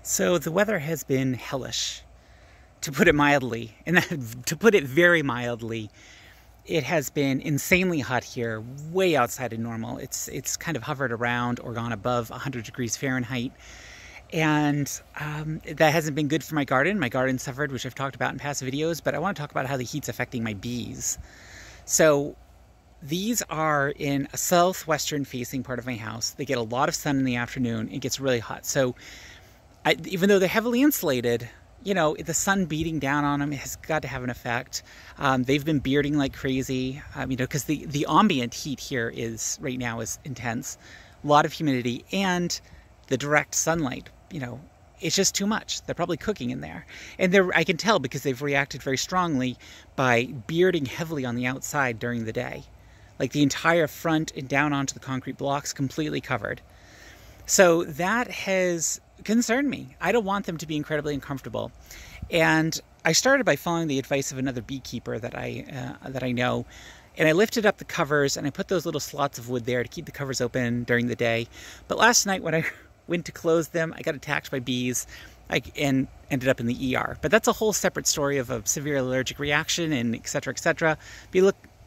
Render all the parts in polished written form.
So the weather has been hellish, to put it mildly, and to put it very mildly. It has been insanely hot here, way outside of normal. It's kind of hovered around or gone above 100 degrees Fahrenheit. And that hasn't been good for my garden. My garden suffered, which I've talked about in past videos, but I want to talk about how the heat's affecting my bees. So these are in a southwestern facing part of my house. They get a lot of sun in the afternoon. It gets really hot. So even though they're heavily insulated, you know, the sun beating down on them has got to have an effect. They've been bearding like crazy, you know, because the ambient heat here right now is intense. A lot of humidity and the direct sunlight, you know, it's just too much. They're probably cooking in there. And I can tell because they've reacted very strongly by bearding heavily on the outside during the day. Like the entire front and down onto the concrete blocks completely covered. So that has concerned me. I don't want them to be incredibly uncomfortable. And I started by following the advice of another beekeeper that I know. And I lifted up the covers and I put those little slots of wood there to keep the covers open during the day. But last night when I went to close them, I got attacked by bees and ended up in the ER. But that's a whole separate story of a severe allergic reaction and et cetera, et cetera. Be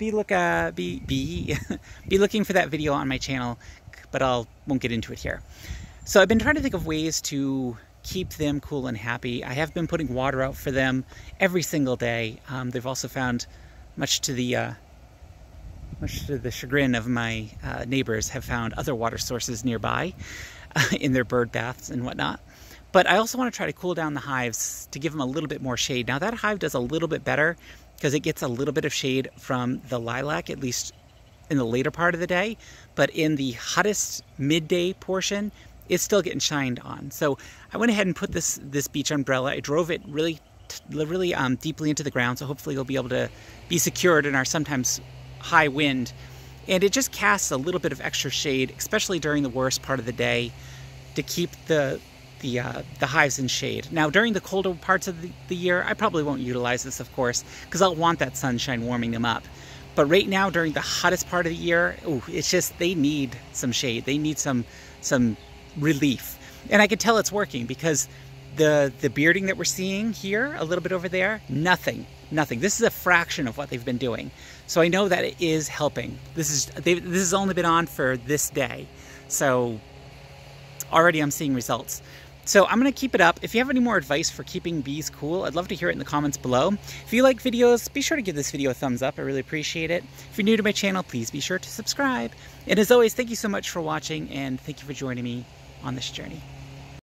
looking for that video on my channel, but won't get into it here. So I've been trying to think of ways to keep them cool and happy. I have been putting water out for them every single day. They've also found, much to the chagrin of my neighbors, have found other water sources nearby in their bird baths and whatnot. But I also want to try to cool down the hives to give them a little bit more shade. Now that hive does a little bit better because it gets a little bit of shade from the lilac, at least in the later part of the day. But in the hottest midday portion, it's still getting shined on. So I went ahead and put this beach umbrella. I drove it really deeply into the ground, so hopefully it'll be able to be secured in our sometimes high wind. And it just casts a little bit of extra shade, especially during the worst part of the day, to keep the hives in shade. Now, during the colder parts of the year, I probably won't utilize this, of course, because I'll want that sunshine warming them up. But right now, during the hottest part of the year, it's just they need some shade. They need some relief. And I can tell it's working because the bearding that we're seeing here, a little bit over there, nothing. This is a fraction of what they've been doing. So I know that it is helping. This has only been on for this day. So already I'm seeing results. So I'm going to keep it up. If you have any more advice for keeping bees cool, I'd love to hear it in the comments below. If you like videos, be sure to give this video a thumbs up. I really appreciate it. If you're new to my channel, please be sure to subscribe. And as always, thank you so much for watching, and thank you for joining me on this journey.